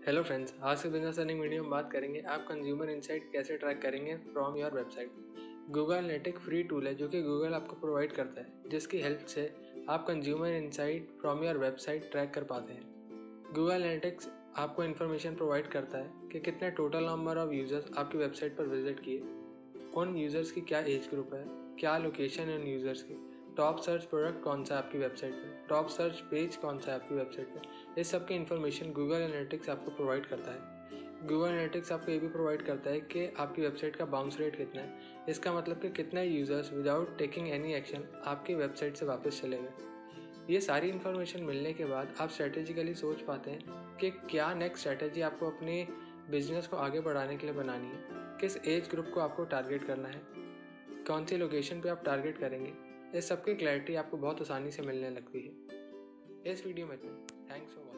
Hello friends, आज के business earning video में बात करेंगे आप कंज्यूमर इनसाइट कैसे ट्रैक करेंगे from your website. Google Analytics free tool है जो कि गूगल आपको प्रोवाइड करता है, जिसकी हेल्प से आप consumer insight from your website track कर पाते हैं। गूगल एनालिटिक्स आपको इन्फॉर्मेशन प्रोवाइड करता है कि कितने टोटल नंबर ऑफ यूज़र्स आपकी वेबसाइट पर विजिट किए, उन यूज़र्स की क्या एज ग्रुप है, क्या लोकेशन है उन यूज़र्स की, टॉप सर्च प्रोडक्ट कौन सा है आपकी वेबसाइट पर, टॉप सर्च पेज कौन सा है आपकी वेबसाइट पर। इस सब की इन्फॉर्मेशन गूगल एनालिटिक्स आपको प्रोवाइड करता है। गूगल एनालिटिक्स आपको ये भी प्रोवाइड करता है कि आपकी वेबसाइट का बाउंस रेट कितना है। इसका मतलब कि कितने users without taking any action आपकी वेबसाइट से वापस चले गए। ये सारी इन्फॉर्मेशन मिलने के बाद आप स्ट्रेटेजिकली सोच पाते हैं कि क्या नेक्स्ट स्ट्रेटेजी आपको अपने बिजनेस को आगे बढ़ाने के लिए बनानी है, किस एज ग्रुप को आपको टारगेट करना है, कौन सी लोकेशन पे आप टारगेट करेंगे। इस सब की क्लैरिटी आपको बहुत आसानी से मिलने लगती है। इस वीडियो में इतना। Thanks for